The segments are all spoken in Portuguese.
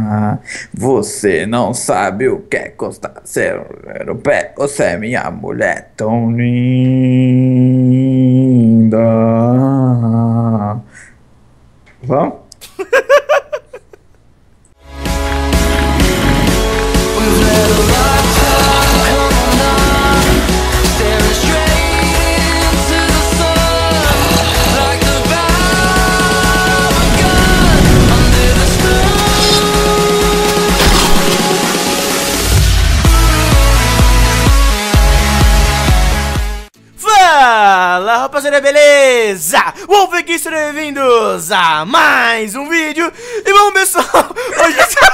Você não sabe o que é custar ser o pé. Você é minha mulher tão linda. Vamos? Fala, rapaziada, beleza? Wolf aqui, sejam bem-vindos a mais um vídeo. E vamos, pessoal, hoje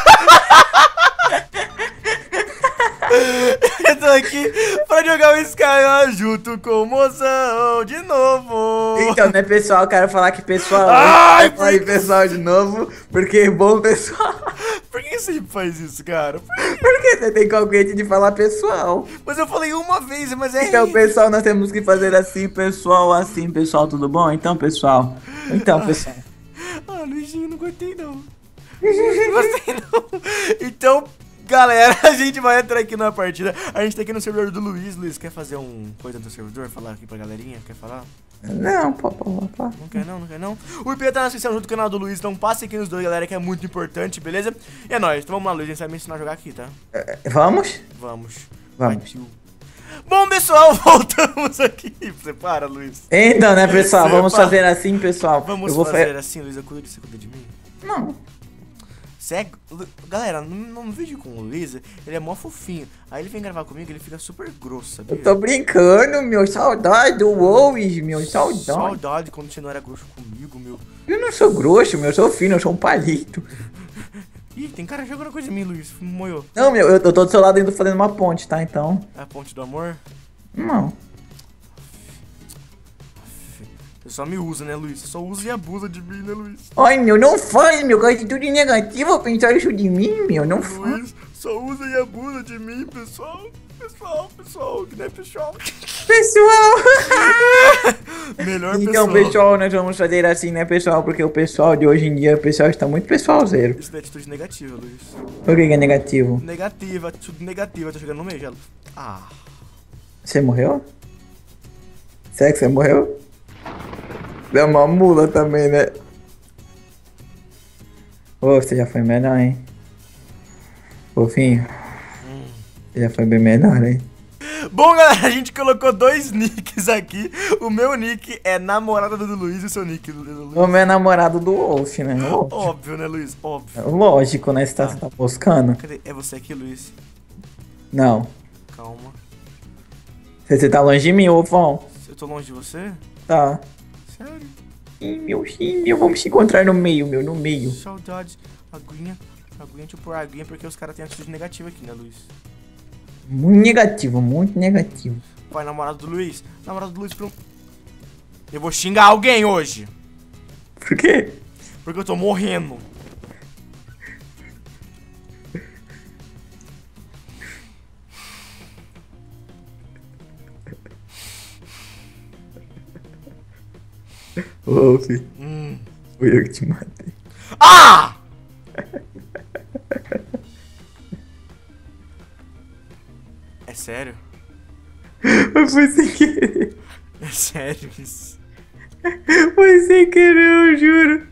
eu tô aqui pra jogar o Sky junto com o Mozão de novo. Então, né, pessoal, eu quero falar que pessoal. Ai, Oi, pessoal, de novo, porque é bom, pessoal. Por que você sempre faz isso, cara? Porque você tem coquete de falar pessoal. Mas eu falei uma vez, mas é Então, pessoal, nós temos que fazer assim, pessoal, tudo bom? Então, pessoal. Ah, Luizinho, não gostei não. Não gostei não. Então, galera, a gente vai entrar aqui na partida. A gente tá aqui no servidor do Luiz. Luiz, quer fazer um coisa do servidor? Falar aqui pra galerinha? Quer falar? Não, pô. Não quer não, não quer não? O IP tá na descrição junto com o canal do Luiz, então passe aqui nos dois, galera, que é muito importante, beleza? E é nóis, então vamos lá, Luiz, a gente vai me ensinar a jogar aqui, tá? Vamos? Vamos. Vamos. Partiu. Bom, pessoal, voltamos aqui. Você para, Luiz. Então, né, pessoal, vamos Separa. fazer assim, pessoal. Vamos Eu vou fazer assim, Luiz, você cuida de mim? Não. Galera, no vídeo com o Luiz, ele é mó fofinho. Aí ele vem gravar comigo, ele fica super grosso, sabia? Eu tô brincando, meu. Saudade do Wolves, meu. Saudade. Saudade quando você não era grosso comigo, meu. Eu não sou grosso, meu. Eu sou fino, eu sou um palito. Ih, tem cara jogando coisa em mim, Luiz. Moiou. Não, meu, eu tô do seu lado ainda fazendo uma ponte, tá? Então. É a ponte do amor? Não. Você só me usa, né, Luiz? Você só usa e abusa de mim, né, Luiz? Ai, meu, não fale, meu. Que atitude negativa pensar isso de mim, meu. Não fale. Luiz só usa e abusa de mim, pessoal. Pessoal, que não é pessoal. Pessoal. Melhor Então, pessoal, nós vamos fazer assim, né, pessoal? Porque o pessoal de hoje em dia, o pessoal está muito pessoalzeiro. Isso é atitude negativa, Luiz. Por que é negativo? Negativa, atitude negativa. Tô chegando no meio já. Ah. Você morreu? Será que você morreu? Deu uma mula também, né? Ô, você já foi melhor, hein? Fofinho. Você já foi bem melhor, hein? Bom, galera, a gente colocou dois nicks aqui. O meu nick é namorada do Luiz e o seu nick do Luiz. O meu é namorado do Wolf, né? Óbvio, né, Luiz? Óbvio. Lógico, né? Você tá buscando? Cadê? É você aqui, Luiz? Não. Calma. Você tá longe de mim, Wolfão? Eu tô longe de você? Tá. Sério? Sim, meu. Vamos se encontrar no meio, meu. No meio. Saudades. Aguinha, deixa eu pôr aguinha porque os caras têm atitude negativa aqui, né, Luiz? Muito negativo, muito negativo. Vai, namorado do Luiz. Namorado do Luiz pro... Eu vou xingar alguém hoje. Por quê? Porque eu tô morrendo. Wolf, fui eu que te matei. Ah! É sério? Mas foi sem querer. É sério isso? Foi sem querer, eu juro.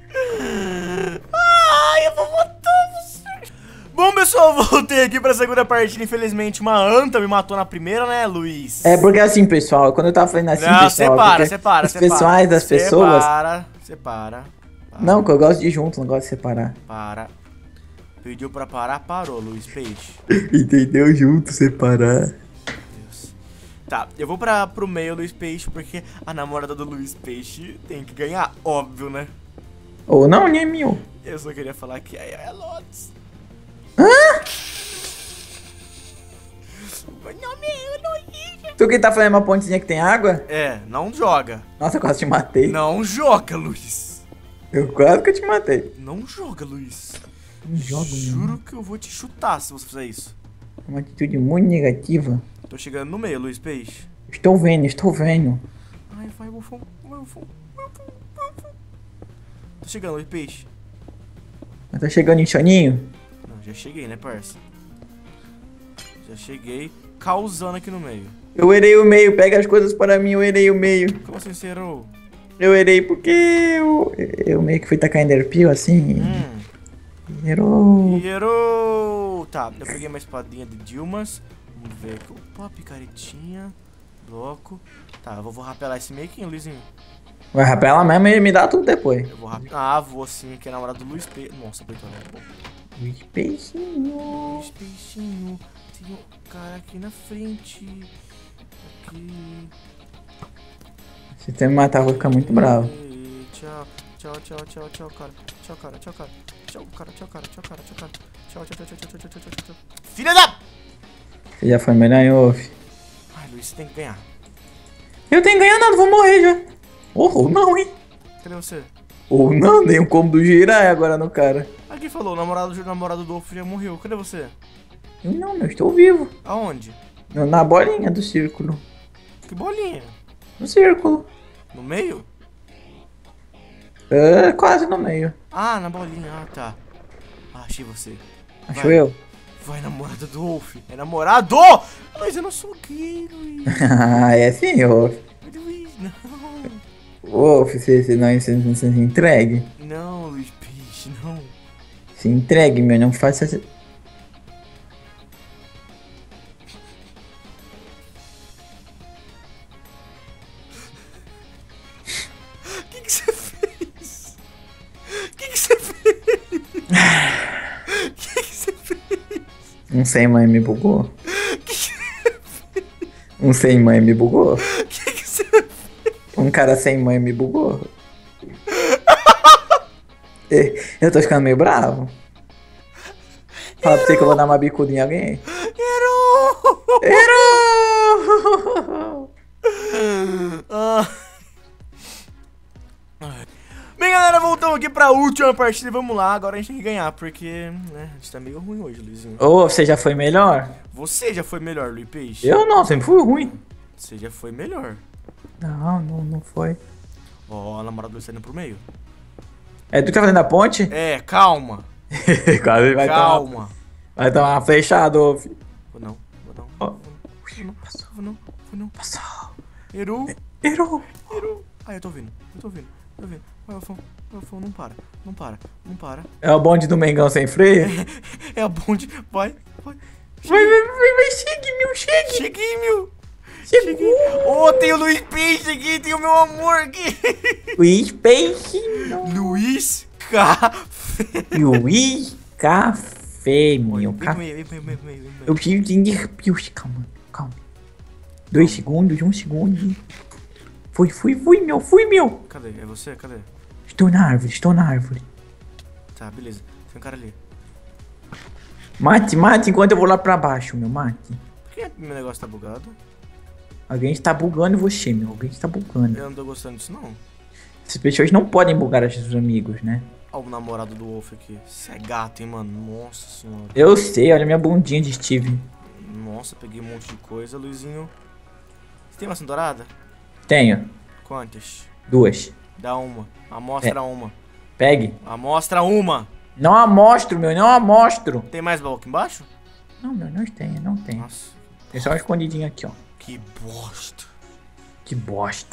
Ai, eu vou matar você. Bom, pessoal, voltei aqui pra segunda partida. Infelizmente, uma anta me matou na primeira, né, Luiz? É porque assim, pessoal, quando eu tava fazendo assim, Não, pessoal... separa. Os pessoais das pessoas... Separa. Não, que eu gosto de ir junto, não gosto de separar. Para. Pediu pra parar, parou, Luiz Peixe. Entendeu? Junto, separar. Deus. Tá, eu vou pro meio, Luiz Peixe, porque a namorada do Luiz Peixe tem que ganhar, óbvio, né? Ou não, nem meu. Eu só queria falar que é Lotus. Hã? Não, meu, não. Tu que tá fazendo uma pontezinha que tem água? É, não joga. Nossa, eu quase te matei. Não joga, Luiz. Eu quase que eu te matei. Não joga, Luiz. Não jogo, Juro que eu vou te chutar se você fizer isso. Uma atitude muito negativa. Tô chegando no meio, Luiz Peixe. Estou vendo. Ai, vai, bufão. Tô chegando, Luiz Peixe. Mas tá chegando em Choninho? Não, já cheguei, né, parça? Já cheguei causando aqui no meio. Eu errei o meio, pega as coisas para mim, eu errei o meio. Como assim você errou? Eu errei porque eu meio que fui tacar Enderpeel assim. Errou. E errou! Tá, eu peguei uma espadinha de Dilmas. Vamos ver aqui. Opa, picaretinha. Bloco. Tá, eu vou rapelar esse making, Luizinho. Vai rapelar mesmo e me dá tudo depois. Eu vou rapelar. Ah, vou sim, que é namorado do Luiz P. Nossa, Peitão, é bom. Luiz Peixinho. Luiz Peixinho. Tem um cara aqui na frente. Aqui. Se você me matar, eu vou ficar muito bravo. Tchau, tchau, tchau, tchau, tchau, cara. Tchau, cara, tchau, cara. Tchau, cara, tchau, cara, tchau, cara, tchau, cara. Tchau, tchau, tchau, tchau, tchau, tchau, tchau, tchau. Filha da... Você já foi melhor em off. Ai, Luiz, você tem que ganhar. Eu tenho que ganhar nada, vou morrer já. Ou não, hein? Cadê você? Ou não, dei um combo do Jirai agora no cara. Aqui falou, o namorado do Wolf já morreu. Cadê você? Eu não, eu estou vivo. Aonde? Na bolinha do círculo. Que bolinha? No círculo. No meio? Quase no meio. Ah, na bolinha. Ah, tá. Ah, achei você. Acho Vai. eu. Vai, namorada do Wolf. É namorado! Mas eu não sou gay, Luiz. Ah, é assim, Wolf. Luiz, não. Wolf, você não se entregue. Não, Luiz Peixe, não. Se entregue, meu, não faça... O que você fez? O que você fez? O que você fez? Um sem mãe me bugou. O que você fez? Um sem mãe me bugou. O que você fez? Um cara sem mãe me bugou. Eu tô ficando meio bravo. Fala pra você que eu vou dar uma bicuda em alguém. Errou! Errou! Ah. Bem, galera, voltamos aqui pra última partida e vamos lá. Agora a gente tem que ganhar, porque né, a gente tá meio ruim hoje, Luizinho. Ô, você já foi melhor? Você já foi melhor, Luiz Peixe? Eu não, sempre fui ruim. Você já foi melhor. Não foi. Ó, a namorada do Luiz tá indo pro meio. É tu que tá fazendo a ponte? É, calma. Quase vai Calma. Vai tomar uma flechada, ô, filho. Vou não, vou não. Ó. Vou não, vou não. Passou. Errou. Errou. Errou. Ah, eu tô ouvindo. Tô ouvindo. Vai, Alfão, não para. Não para. É o bonde do Mengão sem freio? É a bonde. Vai. Vai, chegue, meu, chegue. Cheguei, meu. Chegou. Ô, tem o Luiz Peixe aqui, tem o meu amor aqui. Luiz Peixe. Luiz Café. Luiz Café, meu. Vem. Eu preciso de Enderpeels. Calma. 2 segundos, 1 segundo. Fui, meu. Cadê? É você? Cadê? Estou na árvore. Tá, beleza. Tem um cara ali. Mate, enquanto eu vou lá pra baixo, meu, mate. Por que meu negócio tá bugado? Alguém está bugando você, meu. Alguém está bugando. Eu não tô gostando disso, não. Essas pessoas não podem bugar os seus amigos, né? Olha o namorado do Wolf aqui. Você é gato, hein, mano? Nossa senhora. Eu sei, olha minha bundinha de Steve. Nossa, peguei um monte de coisa, Luizinho. Você tem maçã dourada? Tenho. Quantas? 2. Dá uma. Amostra uma. Pegue. Amostra uma. Não amostro, meu, não amostro. Tem mais baú aqui embaixo? Não, meu, não tem. Nossa. Tem só um escondidinho aqui, ó. Que bosta. Que bosta.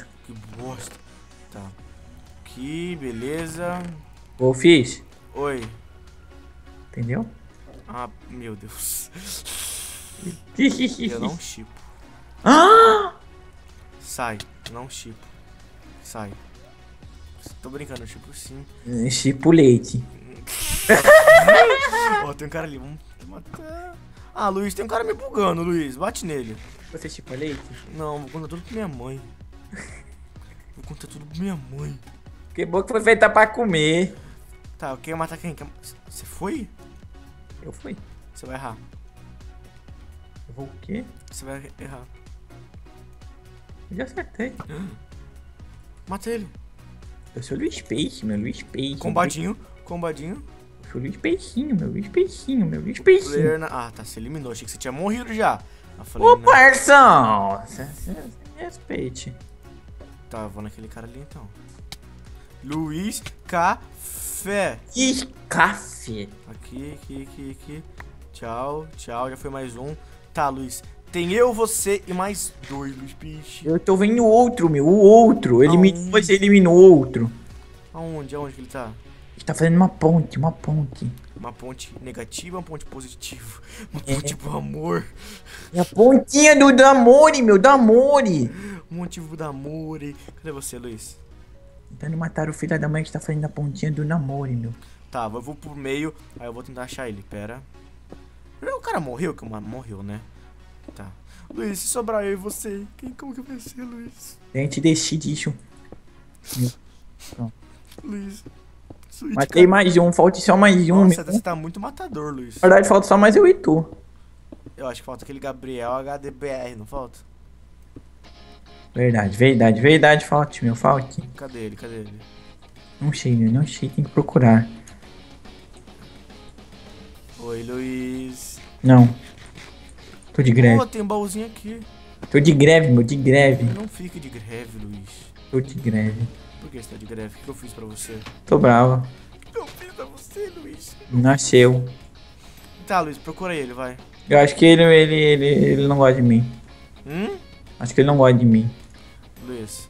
Tá. Aqui, beleza. Wolfies, Oi. entendeu? Ah, meu Deus. Eu Eu não chipo. Ah! Sai. Não chipo. Sai. Tô brincando, eu chipo sim. Chipo leite. Ó, tem um cara ali. Vamos matar. Ah, Luiz, tem um cara me bugando, Luiz. Bate nele. Você chipa leite? Não, vou contar tudo pra minha mãe. Que bom que foi feita pra comer. Tá, eu quero matar quem? Você foi? Eu fui. Você vai errar. Eu vou o quê? Você vai errar. Eu já acertei. Mata ele. Eu sou o Luiz Peixe, meu Luiz Peixe. Combadinho. Eu sou o Luiz Peixinho, meu Luiz Peixinho. Ah, tá, você eliminou. Achei que você tinha morrido já. Eu falei, Ô, não. parção! Respeite. Tá, eu vou naquele cara ali então. Luiz Café. Que café. Aqui. Tchau. Já foi mais um. Tá, Luiz. Tem eu, você e mais 2, Luiz Piche. Eu tô vendo o outro, meu. O outro. Aonde? Você eliminou o outro. Aonde que ele tá? Ele tá fazendo uma ponte. Uma ponte negativa, uma ponte positiva. Uma ponte pro amor. É a pontinha do Damore, meu. Damore. Motivo do amor. Cadê você, Luiz? Tentando matar o filho da mãe que tá fazendo a pontinha do namoro, meu. Tá, eu vou pro meio. Aí eu vou tentar achar ele. Pera. O cara morreu? Morreu, né? Tá. Luiz, se sobrar eu e você, como que vai ser, Luiz? A gente decide isso. Luiz. Matei mais um, falta só mais um. Nossa, você tá muito matador, Luiz. Na verdade, falta só mais eu e tu. Eu acho que falta aquele Gabriel HDBR, não falta? Verdade, falte, meu, falte. Cadê ele? Não sei, tem que procurar. Oi, Luiz. Não. Tô de greve. Pô, tem um baúzinho aqui. Tô de greve, meu, de greve. Não fique de greve, Luiz. Tô de greve. Por que você tá de greve? O que eu fiz pra você? Tô brava. O que eu fiz pra você, Luiz? Nasceu. Tá, Luiz, procura ele, vai. Eu acho que ele não gosta de mim. Acho que ele não gosta de mim. Luiz,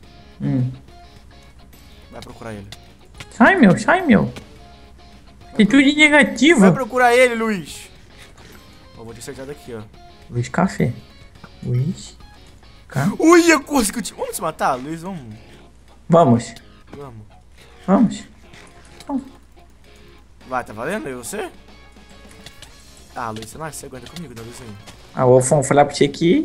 vai procurar ele. Sai, meu. Atitude negativa. Vai procurar ele, Luiz. Eu vou te acertar daqui, ó. Luiz Café. Luiz Café. Ui, eu consegui. Vamos se matar, Luiz? Vamos. Vai, tá valendo? E você? Ah, Luiz, você aguenta comigo, né, Luizinho? Ah, o Fon, falar pra você que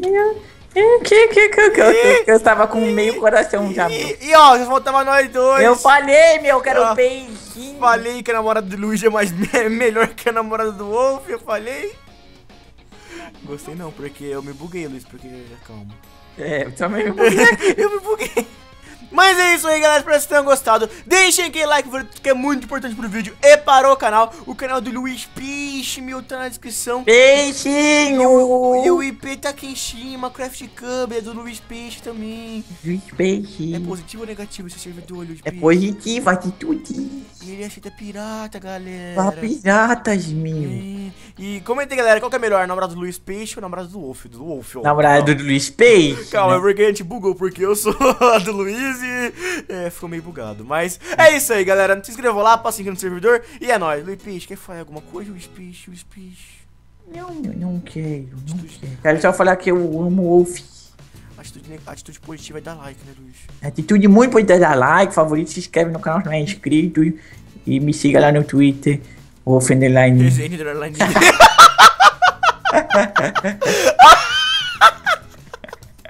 eu tava com meio coração já. E ó, já faltava nós dois. Eu falei, meu, eu quero beijinho. Falei que a namorada do Luiz é melhor que a namorada do Wolf, eu falei. Gostei não, porque eu me buguei, Luiz, porque... Calma. É, eu também me buguei. Eu me buguei. Mas é isso aí, galera, espero que vocês tenham gostado. Deixem aquele like, que é muito importante pro vídeo e para o canal. O canal do Luiz Piche, meu, tá na descrição. Beijinho! E o IP tá aqui em cima, Craft Cub, é do Luiz Piche também. Luiz Peixe. É positivo ou negativo esse servidor, Luiz É Piche? positivo, atitude. E ele aceita pirata, galera. Pra piratas, meu. E comenta aí, galera, qual que é melhor, namorado do Luiz Peixe ou namorado do Wolf? Do Wolf, ó. Namorado do Luiz Peixe. Calma, né? é porque a gente bugou, porque eu sou a do Luiz e ficou meio bugado. Mas é isso aí, galera. Se inscreva lá, passa aqui no servidor e é nóis. Luiz Piche, quer falar alguma coisa? Luiz Piche. Não quero. Quero só falar que eu amo o Wolf. Atitude positiva é dar like, né, Luiz? Atitude muito importante, dar like, favorito, se inscreve no canal se não é inscrito e me siga lá no Twitter, Wolf Underline. Desenho de underline.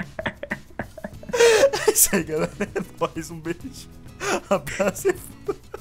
É isso aí, galera. É nóis, um beijo. Abraço e fui.